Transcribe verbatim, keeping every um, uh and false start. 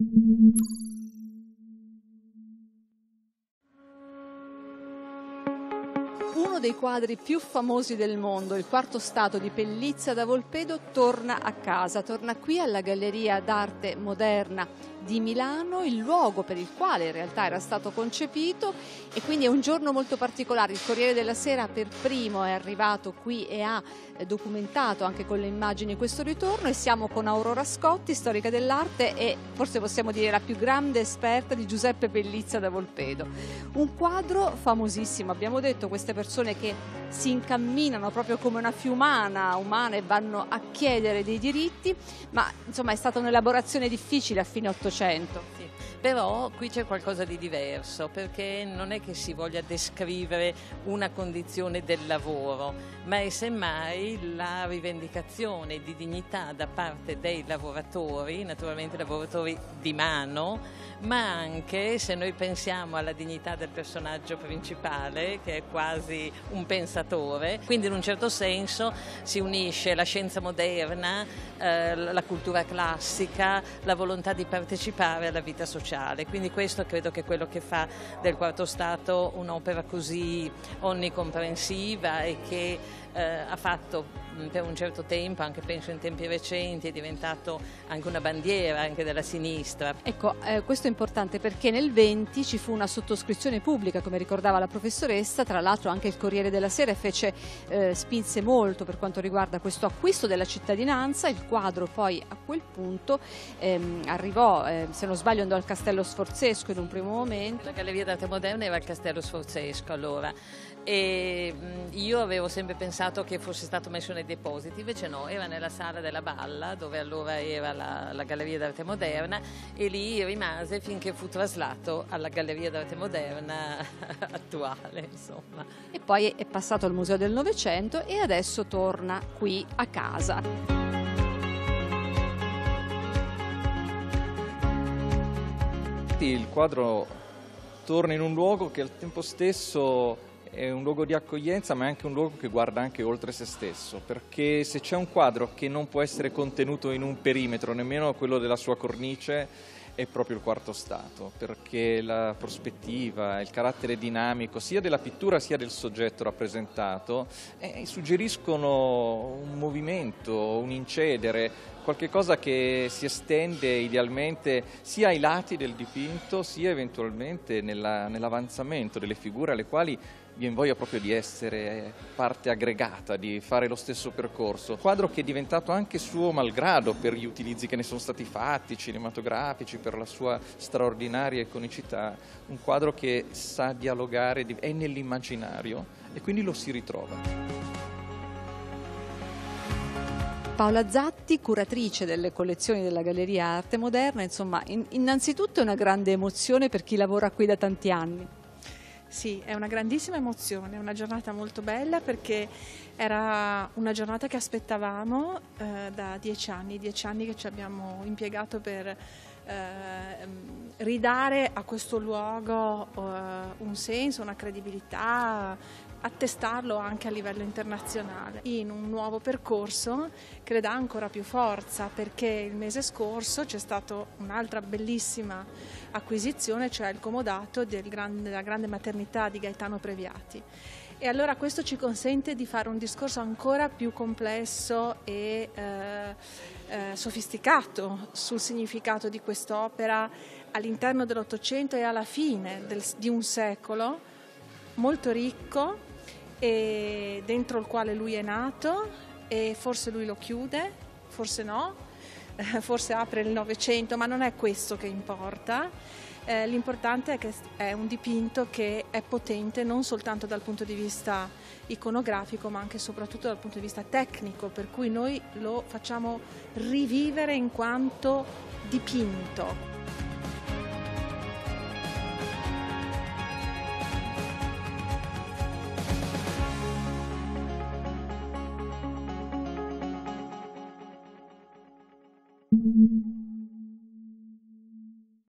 Uno dei quadri più famosi del mondo, il quarto stato di Pellizza da Volpedo, torna a casa, torna qui alla Galleria d'Arte Moderna di Milano, il luogo per il quale in realtà era stato concepito, e quindi è un giorno molto particolare. Il Corriere della Sera per primo è arrivato qui e ha documentato anche con le immagini questo ritorno, e siamo con Aurora Scotti, storica dell'arte e forse possiamo dire la più grande esperta di Giuseppe Pellizza da Volpedo. Un quadro famosissimo, abbiamo detto, queste persone che si incamminano proprio come una fiumana umana e vanno a chiedere dei diritti, ma insomma è stata un'elaborazione difficile a fine Ottocento. Sì, però qui c'è qualcosa di diverso, perché non è che si voglia descrivere una condizione del lavoro, ma è semmai la rivendicazione di dignità da parte dei lavoratori, naturalmente lavoratori di mano, ma anche, se noi pensiamo alla dignità del personaggio principale, che è quasi un pensatore, quindi in un certo senso si unisce la scienza moderna, eh, la cultura classica, la volontà di partecipare alla vita sociale. Quindi questo credo che è quello che fa del Quarto Stato un'opera così onnicomprensiva e che eh, ha fatto per un certo tempo, anche penso in tempi recenti, è diventato anche una bandiera anche della sinistra. Ecco, eh, questo è importante perché nel venti ci fu una sottoscrizione pubblica, come ricordava la professoressa, tra l'altro anche il Corriere della Sera fece, eh, spinse molto per quanto riguarda questo acquisto della cittadinanza. Il quadro poi a quel punto ehm, arrivò, eh, se non sbaglio andò al Castello Sforzesco in un primo momento. La Galleria d'Arte Moderna era al Castello Sforzesco allora, e io avevo sempre pensato che fosse stato messo nei depositi, invece no, era nella sala della Balla, dove allora era la, la Galleria d'Arte Moderna, e lì rimase finché fu traslato alla Galleria d'Arte Moderna attuale, insomma. E poi è passato al Museo del Novecento e adesso torna qui a casa. Il quadro torna in un luogo che al tempo stesso è un luogo di accoglienza, ma è anche un luogo che guarda anche oltre se stesso, perché se c'è un quadro che non può essere contenuto in un perimetro, nemmeno quello della sua cornice, è proprio il Quarto Stato, perché la prospettiva, il carattere dinamico sia della pittura sia del soggetto rappresentato eh, suggeriscono un movimento, un incedere, qualche cosa che si estende idealmente sia ai lati del dipinto sia eventualmente nella, nell'avanzamento delle figure alle quali viene voglia proprio di essere parte aggregata, di fare lo stesso percorso. Quadro che è diventato anche suo malgrado per gli utilizzi che ne sono stati fatti, cinematografici, per la sua straordinaria iconicità. Un quadro che sa dialogare, è nell'immaginario e quindi lo si ritrova. Paola Zatti, curatrice delle collezioni della Galleria Arte Moderna, insomma, in, innanzitutto è una grande emozione per chi lavora qui da tanti anni. Sì, è una grandissima emozione, è una giornata molto bella perché era una giornata che aspettavamo eh, da dieci anni, dieci anni che ci abbiamo impiegato per eh, ridare a questo luogo eh, un senso, una credibilità, attestarlo anche a livello internazionale. In un nuovo percorso che le dà ancora più forza, perché il mese scorso c'è stata un'altra bellissima acquisizione, cioè il comodato del grande, della grande maternità di Gaetano Previati. E allora questo ci consente di fare un discorso ancora più complesso e eh, eh, sofisticato sul significato di quest'opera all'interno dell'Ottocento e alla fine del, di un secolo molto ricco, e dentro il quale lui è nato, e forse lui lo chiude, forse no, eh, forse apre il Novecento, ma non è questo che importa. Eh, l'importante è che è un dipinto che è potente non soltanto dal punto di vista iconografico, ma anche e soprattutto dal punto di vista tecnico, per cui noi lo facciamo rivivere in quanto dipinto. Thank you.